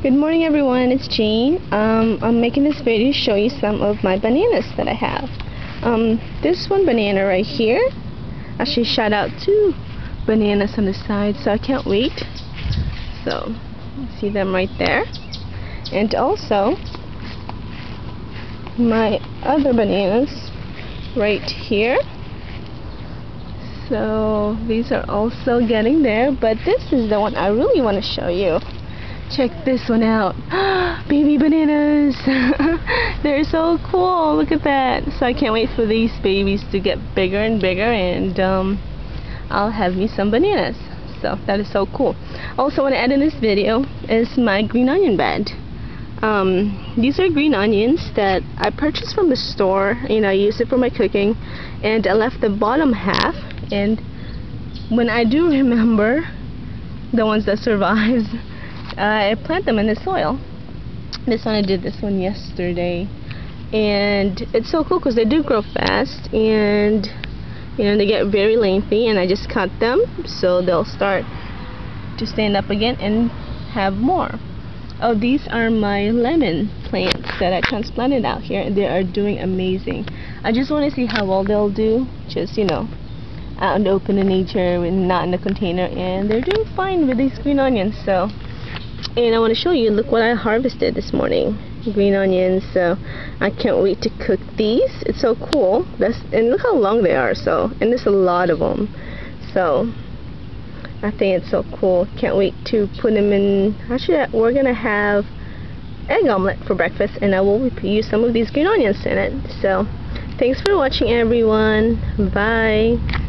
Good morning everyone, it's Jean. I'm making this video to show you some of my bananas that I have. This one banana right here, actually shot out 2 bananas on the side, so I can't wait. So, see them right there. And also, my other bananas right here. So, these are also getting there, but this is the one I really want to show you. Check this one out. Baby bananas. They're so cool. Look at that. So I can't wait for these babies to get bigger and bigger, and I'll have me some bananas. So that is so cool. Also, want to add in this video is my green onion bed. These are green onions that I purchased from the store. I use it for my cooking, and I left the bottom half, and when I do remember the ones that survives, I plant them in the soil. This one, I did this one yesterday, and it's so cool because they do grow fast, and they get very lengthy, and I just cut them so they'll start to stand up again and have more. Oh, these are my lemon plants that I transplanted out here, and they are doing amazing. I just want to see how well they'll do, just out in the open in nature and not in the container, and they're doing fine with these green onions. So, and I want to show you, look what I harvested this morning, green onions. So I can't wait to cook these. It's so cool. And look how long they are. So, and there's a lot of them. So I think it's so cool. Can't wait to put them in. Actually, we're gonna have egg omelet for breakfast, and I will use some of these green onions in it. So thanks for watching everyone. Bye.